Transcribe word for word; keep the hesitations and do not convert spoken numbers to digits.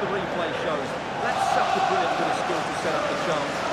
the replay shows. That's such a brilliant bit of skill to set up the chance.